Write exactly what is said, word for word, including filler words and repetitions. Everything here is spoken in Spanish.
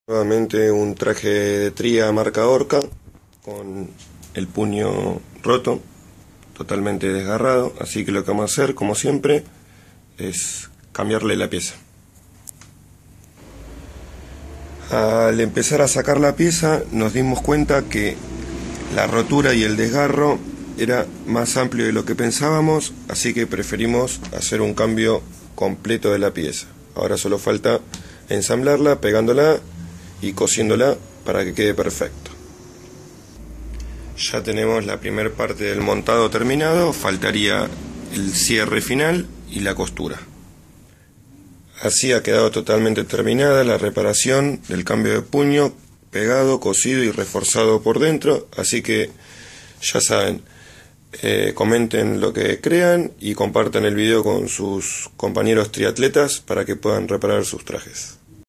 Nuevamente un traje de tría marca Orca con el puño roto, totalmente desgarrado, así que lo que vamos a hacer, como siempre, es cambiarle la pieza. Al empezar a sacar la pieza nos dimos cuenta que la rotura y el desgarro era más amplio de lo que pensábamos, así que preferimos hacer un cambio completo de la pieza. Ahora solo falta ensamblarla, pegándola y cosiéndola para que quede perfecto. Ya tenemos la primera parte del montado terminado, faltaría el cierre final y la costura. Así ha quedado totalmente terminada la reparación del cambio de puño, pegado, cosido y reforzado por dentro, así que ya saben, eh, comenten lo que crean y compartan el video con sus compañeros triatletas para que puedan reparar sus trajes.